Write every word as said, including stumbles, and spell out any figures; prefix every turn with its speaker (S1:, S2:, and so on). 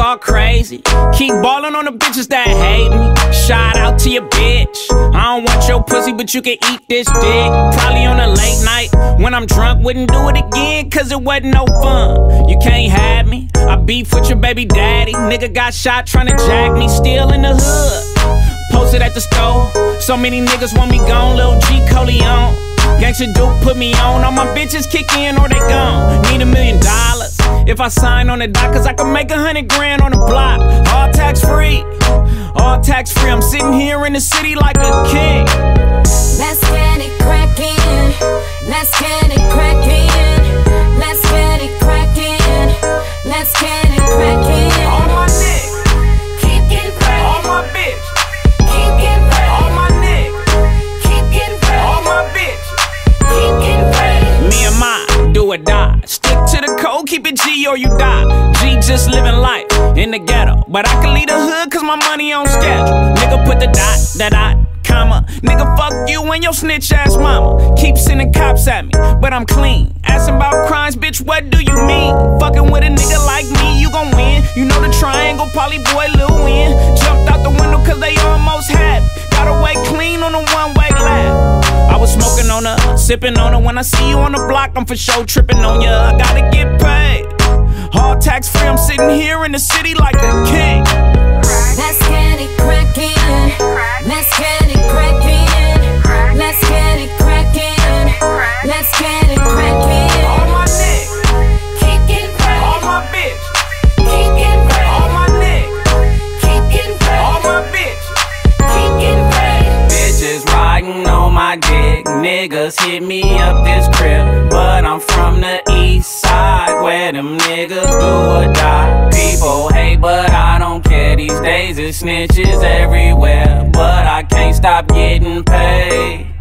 S1: all crazy. Keep ballin' on the bitches that hate me. Shout out to your bitch. I don't want your pussy, but you can eat this dick. Probably on a late night when I'm drunk, wouldn't do it again, cause it wasn't no fun. You can't have me. I beef with your baby daddy. Nigga got shot tryna jack me, still in the hood. Posted at the store. So many niggas want me gone, Lil G Coleon. Gangsta Duke put me on. All my bitches kick in or they gone. Need a million dollars if I sign on the dock, cause I can make a hundred grand on the block. All tax free, all tax free. I'm sitting here in the city like a king.
S2: Let's get it crackin', let's get it crackin', let's get it crackin', let's get it crackin'.
S1: All my niggas,
S2: keep getting crackin'.
S1: all my bitch,
S2: Keep getting crackin'.
S1: all my niggas,
S2: Keep getting crackin'.
S1: all my bitch.
S2: Keep getting crackin'.
S1: Me and mine, do or die. Stick to the code, keep it G or you die. G just living life in the ghetto, but I can leave the hood cause my money on schedule. Nigga put the dot, that dot, comma. Nigga fuck you and your snitch ass mama. Keep sending cops at me, but I'm clean. Asking about crimes, bitch, what do you mean? Fucking with a nigga like me, you gon' win. You know the triangle, Polly boy, Lil Win. Jumped out the window cause they almost had me. Got away clean on a one-way lap. I was smoking on her, sipping on her. When I see you on the block, I'm for sure tripping on ya. I gotta get paid. All tax free, I'm sitting here in the city like a king.
S2: Let's get it crackin', let's get it crackin', let's get it crackin', let's get it crackin'.
S1: All my niggas,
S2: Keep getting
S1: all
S2: crackin'.
S1: my bitch,
S2: Keep getting
S1: all
S2: crackin'.
S1: my niggas,
S2: Keep getting
S1: all
S2: crackin'.
S1: my bitch.
S2: Keep getting crackin'.
S1: Bitches riding on my dick. Niggas hit me up this crib, but I'm from the east side where them niggas do or die. People hate, but I don't care. These days it's snitches everywhere, but I can't stop getting paid.